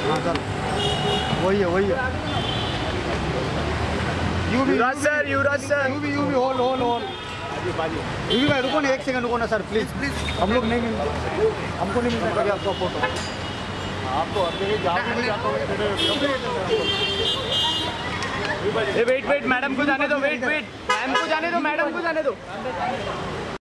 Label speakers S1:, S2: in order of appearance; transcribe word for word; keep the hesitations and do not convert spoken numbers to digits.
S1: हाँ सर वही है वही है।
S2: युवराज सर युवराज सर
S1: यूवी यूवी होल होल होल यूवी भाई रुको ना एक सेकंड रुको ना सर प्लीज प्लीज हम लोग नहीं मिलते हमको नहीं मिलता कभी आपका फोटो आपको हर जगह जहाँ भी जाता हूँ।
S2: वेट वेट मैडम को जाने दो वेट वेट मैम को जाने दो मैडम को जाने दो।